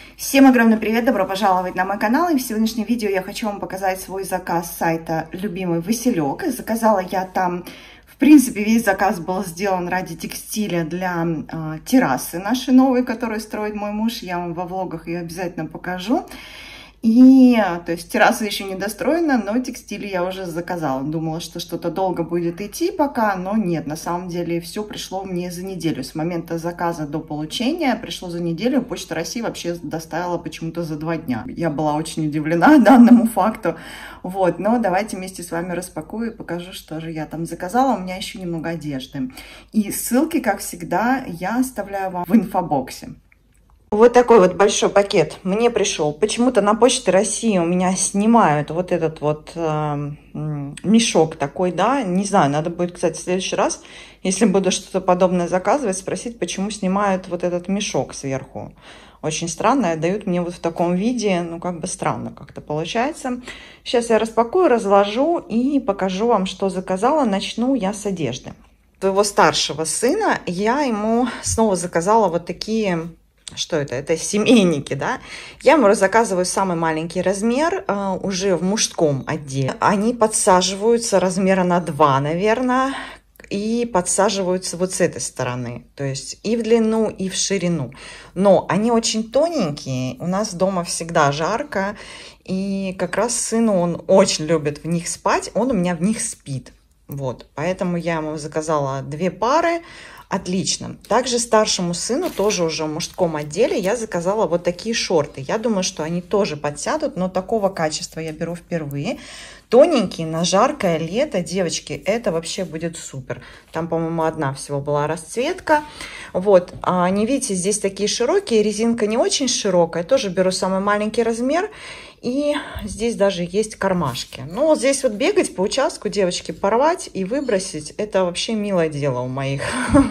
Всем огромный привет, добро пожаловать на мой канал. И в сегодняшнем видео я хочу вам показать свой заказ с сайта «Любимый Василек». Заказала я там, в принципе, весь заказ был сделан ради текстиля для террасы нашей новой, которую строит мой муж. Я вам во влогах ее обязательно покажу. И, то есть, терраса еще не достроена, но текстиль я уже заказала. Думала, что что-то долго будет идти пока, но нет. На самом деле, все пришло мне за неделю. С момента заказа до получения пришло за неделю. Почта России вообще доставила почему-то за 2 дня. Я была очень удивлена данному факту. Вот, но давайте вместе с вами распакую и покажу, что же я там заказала. У меня еще немного одежды. И ссылки, как всегда, я оставляю вам в инфобоксе. Вот такой вот большой пакет мне пришел. Почему-то на Почте России у меня снимают вот этот вот мешок такой, да. Не знаю, надо будет, кстати, в следующий раз, если буду что-то подобное заказывать, спросить, почему снимают вот этот мешок сверху. Очень странно, дают мне вот в таком виде, ну как бы странно как-то получается. Сейчас я распакую, разложу и покажу вам, что заказала. Начну я с одежды. Своего старшего сына я ему снова заказала вот такие... Что это? Это семейники, да? Я ему заказываю самый маленький размер уже в мужском отделе. Они подсаживаются размера на 2, наверное, и подсаживаются вот с этой стороны. То есть и в длину, и в ширину. Но они очень тоненькие. У нас дома всегда жарко. И как раз сыну он очень любит в них спать. Он у меня в них спит. Вот. Поэтому я ему заказала 2 пары. Отлично. Также старшему сыну, тоже уже в мужском отделе, я заказала вот такие шорты. Я думаю, что они тоже подсядут, но такого качества я беру впервые. Тоненькие, на жаркое лето, девочки, это вообще будет супер. Там, по-моему, одна всего была расцветка. Вот, не видите, здесь такие широкие, резинка не очень широкая. Тоже беру самый маленький размер. И здесь даже есть кармашки. Ну, вот здесь вот бегать по участку, девочки, порвать и выбросить, это вообще милое дело у моих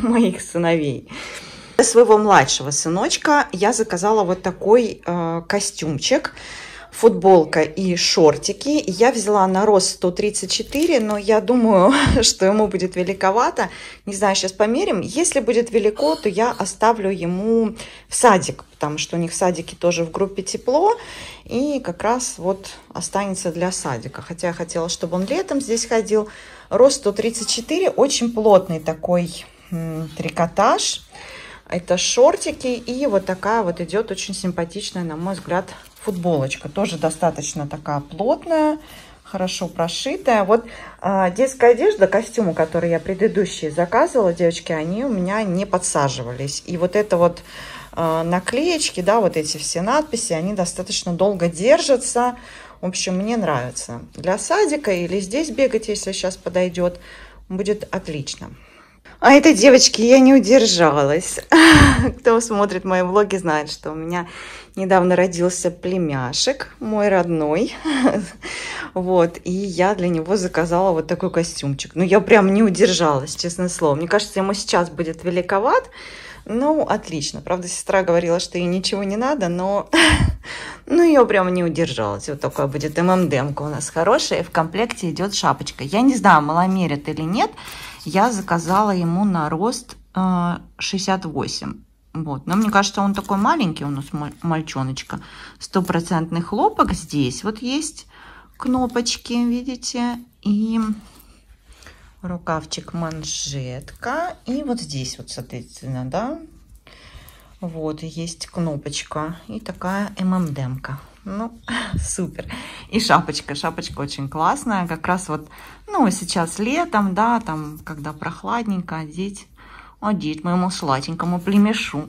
сыновей. Для своего младшего сыночка я заказала вот такой костюмчик. Футболка и шортики. Я взяла на рост 134, но я думаю, что ему будет великовато. Не знаю, сейчас померим. Если будет велико, то я оставлю ему в садик, потому что у них в садике тоже в группе тепло. И как раз вот останется для садика. Хотя я хотела, чтобы он летом здесь ходил. Рост 134, очень плотный такой трикотаж. Это шортики и вот такая вот идет очень симпатичная, на мой взгляд, футболочка. Тоже достаточно такая плотная, хорошо прошитая. Вот детская одежда, костюмы, которые я предыдущие заказывала, девочки, они у меня не подсаживались. И вот это вот наклеечки, да, вот эти все надписи, они достаточно долго держатся. В общем, мне нравится. Для садика или здесь бегать, если сейчас подойдет, будет отлично. А этой девочки я не удержалась. Кто смотрит мои влоги, знает, что у меня недавно родился племяшек, мой родной. Вот, и я для него заказала вот такой костюмчик. Ну, я прям не удержалась, честное слово. Мне кажется, ему сейчас будет великоват. Ну, отлично. Правда, сестра говорила, что ей ничего не надо, но ну, я прям не удержалась. Вот такая будет ММДМка у нас хорошая. И в комплекте идет шапочка. Я не знаю, маломерят или нет. Я заказала ему на рост 68. Вот. Но мне кажется, он такой маленький у нас мальчоночка. 100% хлопок. Здесь вот есть кнопочки, видите. И рукавчик, манжетка. И вот здесь вот, соответственно, да. Вот, есть кнопочка. И такая ММДМка. Ну, супер. И шапочка. Шапочка очень классная. Как раз вот, ну, сейчас летом, да, там, когда прохладненько, одеть моему сладенькому племешу.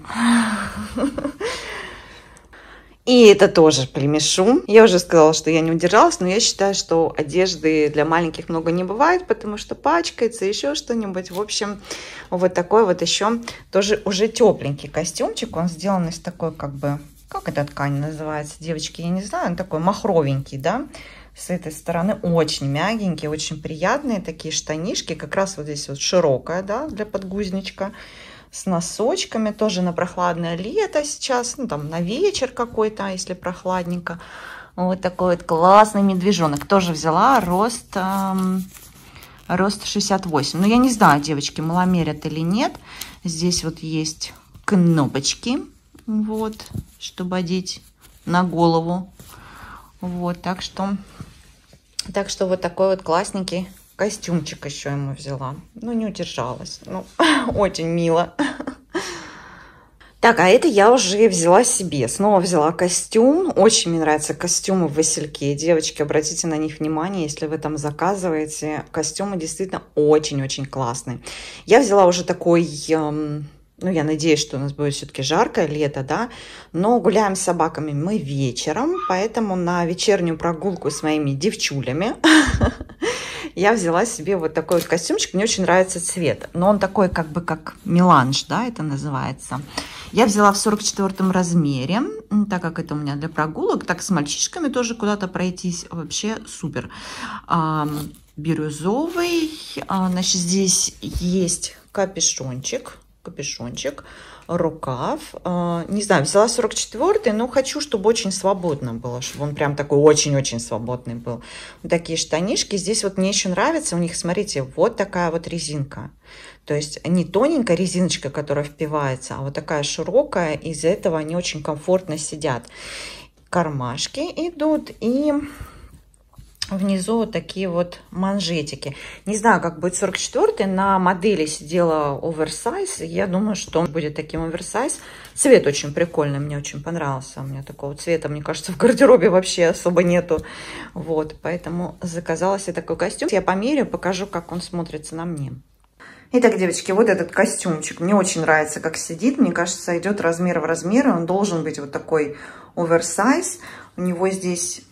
И это тоже племешу. Я уже сказала, что я не удержалась, но я считаю, что одежды для маленьких много не бывает, потому что пачкается, еще что-нибудь. В общем, вот такой вот еще тоже уже тепленький костюмчик. Он сделан из такой, как бы... Как эта ткань называется, девочки, я не знаю, он такой махровенький, да, с этой стороны очень мягенькие, очень приятные такие штанишки, как раз вот здесь вот широкая, да, для подгузничка, с носочками, тоже на прохладное лето сейчас, ну, там, на вечер какой-то, если прохладненько. Вот такой вот классный медвежонок, тоже взяла рост 68, но я не знаю, девочки, маломерят или нет, здесь вот есть кнопочки. Вот. чтобы одеть на голову. Вот, так что вот такой вот классненький костюмчик еще ему взяла. Ну, не удержалась. Ну, очень мило. Так, а это я уже взяла себе. Снова взяла костюм. Очень мне нравятся костюмы в Васильке. Девочки, обратите на них внимание, если вы там заказываете. Костюмы действительно очень-очень классные. Я взяла уже такой... Ну, я надеюсь, что у нас будет все-таки жаркое лето, да. Но гуляем с собаками мы вечером. Поэтому на вечернюю прогулку с моими девчулями я взяла себе вот такой вот костюмчик. Мне очень нравится цвет. Но он такой как бы как меланж, да, это называется. Я взяла в 44 размере, так как это у меня для прогулок. Так с мальчишками тоже куда-то пройтись. Вообще супер. Бирюзовый. Значит, здесь есть капюшончик, рукав. Не знаю, взяла 44-й, но хочу, чтобы очень свободно было, чтобы он прям такой очень-очень свободный был. Вот такие штанишки. Здесь вот мне еще нравится, у них, смотрите, вот такая вот резинка. То есть не тоненькая резиночка, которая впивается, а вот такая широкая. Из-за этого они очень комфортно сидят. Кармашки идут и... Внизу вот такие вот манжетики. Не знаю, как будет 44-й. На модели сидела оверсайз. Я думаю, что он будет таким оверсайз. Цвет очень прикольный. Мне очень понравился. У меня такого цвета, мне кажется, в гардеробе вообще особо нету. Вот, поэтому заказала себе такой костюм. Я померяю, покажу, как он смотрится на мне. Итак, девочки, вот этот костюмчик. Мне очень нравится, как сидит. Мне кажется, идет размер в размер. Он должен быть вот такой оверсайз. У него здесь...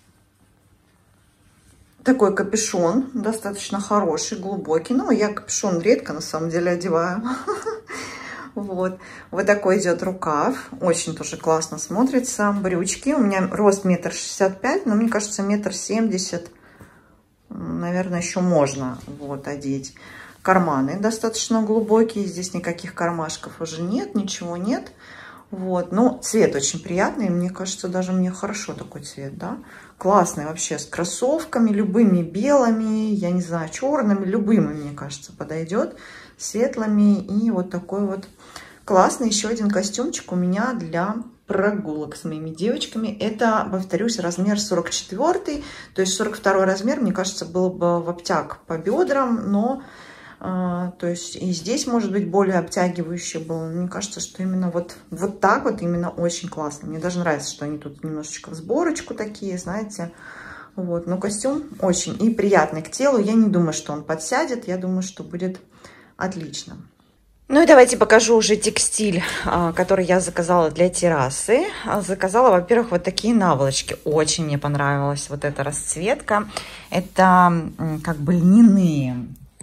Такой капюшон, достаточно хороший, глубокий. Ну, я капюшон редко, на самом деле, одеваю. Вот такой идет рукав. Очень тоже классно смотрится. Брючки. У меня рост 1,65 м, но мне кажется, 1,70 м, наверное, еще можно вот одеть. Карманы достаточно глубокие. Здесь никаких кармашков уже нет, ничего нет. Вот, но цвет очень приятный, мне кажется, даже мне хорошо такой цвет, да, классный вообще, с кроссовками, любыми белыми, я не знаю, черными, любыми, мне кажется, подойдет, светлыми, и вот такой вот классный еще один костюмчик у меня для прогулок с моими девочками. Это, повторюсь, размер 44, то есть 42 размер, мне кажется, был бы в обтяг по бедрам, но... То есть и здесь может быть более обтягивающий был. Мне кажется, что именно вот так вот именно очень классно. Мне даже нравится, что они тут немножечко в сборочку такие, знаете. Вот, но костюм очень и приятный к телу. Я не думаю, что он подсядет. Я думаю, что будет отлично. Ну и давайте покажу уже текстиль, который я заказала для террасы. Заказала, во-первых, вот такие наволочки. Очень мне понравилась вот эта расцветка. Это как бы льняные.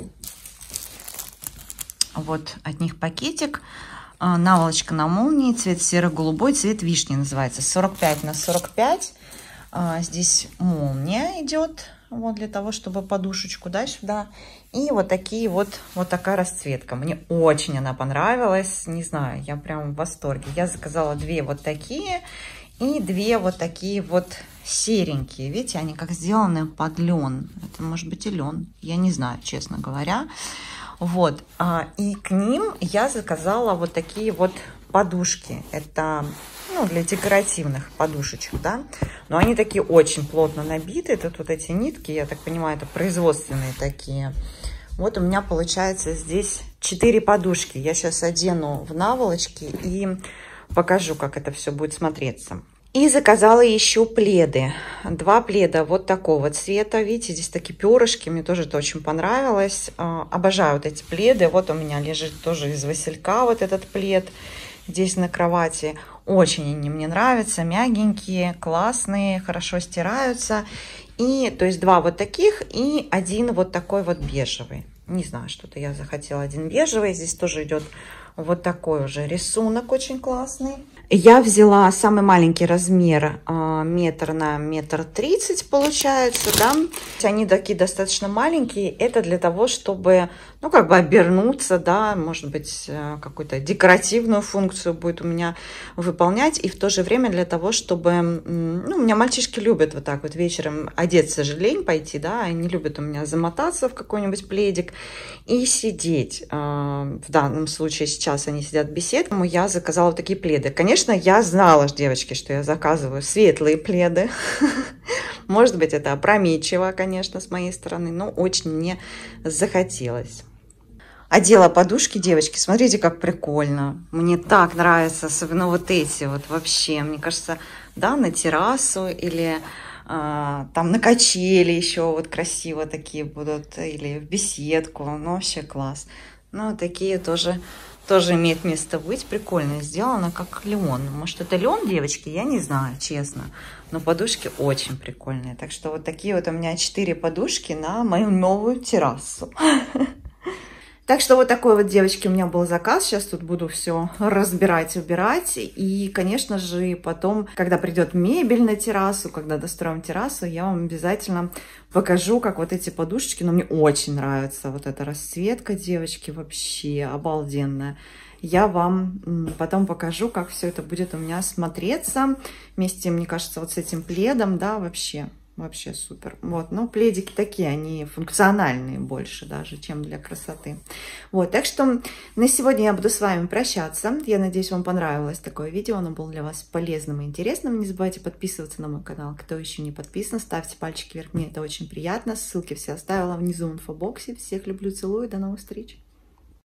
Вот от них пакетик, наволочка на молнии, цвет серо-голубой, цвет вишни называется, 45 на 45. Здесь молния идет, вот для того, чтобы подушечку, да, сюда. И вот такие вот такая расцветка. Мне очень она понравилась, не знаю, я прям в восторге. Я заказала две вот такие и две вот такие вот серенькие. Видите, они как сделаны под лен. Это может быть и лен, я не знаю, честно говоря. Вот, и к ним я заказала вот такие вот подушки. Это, ну, для декоративных подушечек, да. Но они такие очень плотно набиты. Это вот эти нитки, я так понимаю, это производственные такие. Вот у меня получается здесь 4 подушки. Я сейчас одену в наволочки и покажу, как это все будет смотреться. И заказала еще пледы. 2 пледа вот такого цвета. Видите, здесь такие перышки. Мне тоже это очень понравилось. Обожаю вот эти пледы. Вот у меня лежит тоже из Василька вот этот плед. Здесь на кровати. Очень они мне нравятся. Мягенькие, классные, хорошо стираются. И, то есть 2 вот таких и 1 вот такой вот бежевый. Не знаю, что-то я захотела 1 бежевый. Здесь тоже идет вот такой уже рисунок очень классный. Я взяла самый маленький размер, метр на 1,30 м получается, да. Они такие достаточно маленькие. Это для того, чтобы, ну, как бы обернуться, да, может быть, какую-то декоративную функцию будет у меня выполнять, и в то же время для того, чтобы, ну, у меня мальчишки любят вот так вот вечером одеться же лень пойти, да, они любят у меня замотаться в какой-нибудь пледик и сидеть. В данном случае сейчас они сидят в беседке, я заказала вот такие пледы. Конечно, я знала, девочки, что я заказываю светлые пледы. Может быть, это опрометчиво, конечно, с моей стороны, но очень мне захотелось. Одела подушки, девочки, смотрите, как прикольно. Мне так нравится, особенно вот эти вот вообще. Мне кажется, да, на террасу или там на качели еще вот красиво такие будут. Или в беседку, ну вообще класс. Ну, такие тоже имеет место быть. Прикольно сделано, как лен. Может, это лен, девочки? Я не знаю, честно. Но подушки очень прикольные. Так что вот такие вот у меня 4 подушки на мою новую террасу. Так что вот такой вот, девочки, у меня был заказ. Сейчас тут буду все разбирать, убирать. И, конечно же, потом, когда придет мебель на террасу, когда достроим террасу, я вам обязательно покажу, как вот эти подушечки. Но мне очень нравится вот эта расцветка, девочки, вообще обалденная. Я вам потом покажу, как все это будет у меня смотреться вместе, мне кажется, вот с этим пледом, да, вообще супер. Вот, но пледики такие, они функциональные больше даже, чем для красоты. Вот, так что на сегодня я буду с вами прощаться. Я надеюсь, вам понравилось такое видео, оно было для вас полезным и интересным. Не забывайте подписываться на мой канал, кто еще не подписан, ставьте пальчики вверх, мне это очень приятно. Ссылки все оставила внизу в инфобоксе. Всех люблю, целую, до новых встреч!